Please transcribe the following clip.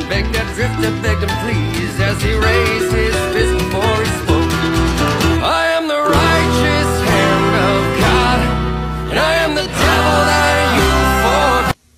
Begged that drifter, begged him please as he raised his